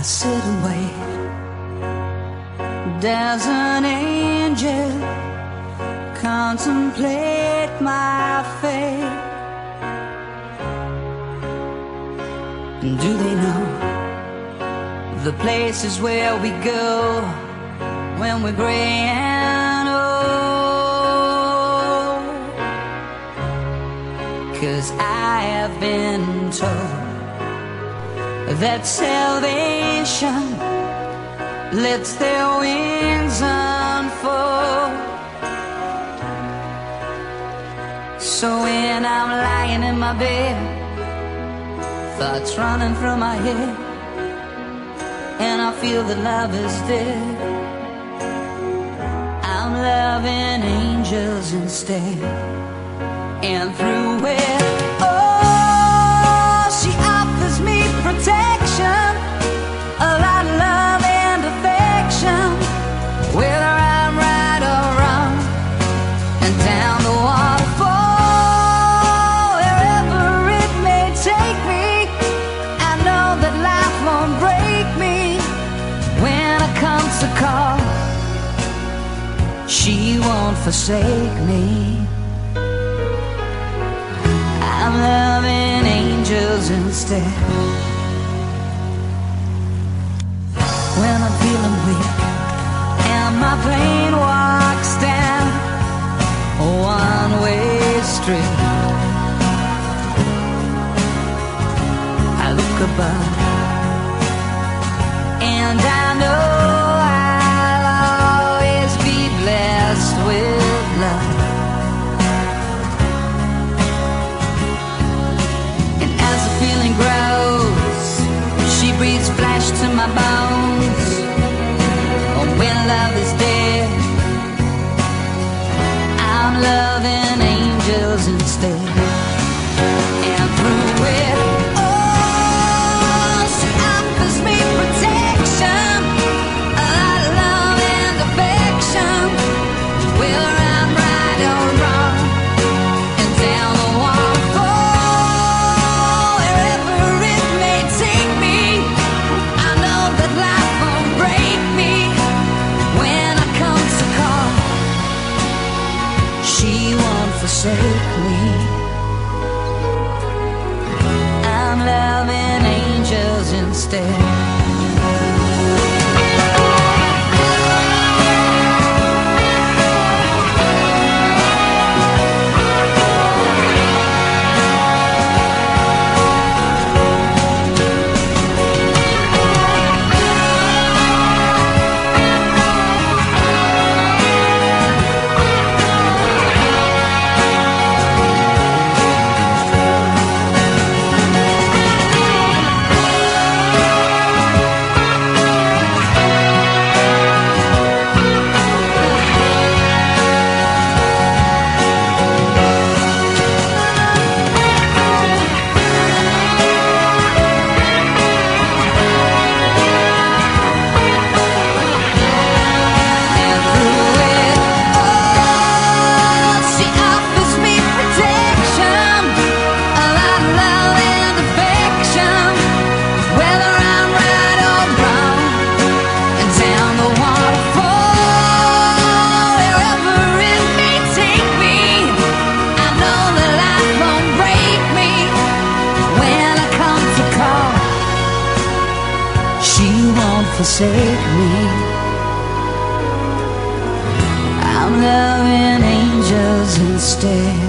sit and wait. Does an angel contemplate my fate? Do they know the places where we go when we're gray and old? 'Cause I have been told that salvation lets their wings unfold. So when I'm lying in my bed, thoughts running through my head, and I feel that love is dead, I'm loving angels instead. And through it, oh, she offers me protection, a lot of love and affection, whether I'm right or wrong, and down the waterfall, wherever it may take me, I know that life won't break me. When I come to call, she won't forsake me. I'm loving angels instead. When I'm feeling weak and my plane walks down a one-way street, I look above and I know I'll always be blessed with love. And as the feeling grows, she breathes flesh to my bones. Oh, when love is dead, I'm loving angels instead. And through it, oh, she offers me protection, a lot of love and affection, whether I'm right or wrong, and down the waterfall, wherever it may take me, I know that life won't break me. When I come to call, she won't forsake me. I'm loving angels instead. Forsake me. I'm loving angels instead.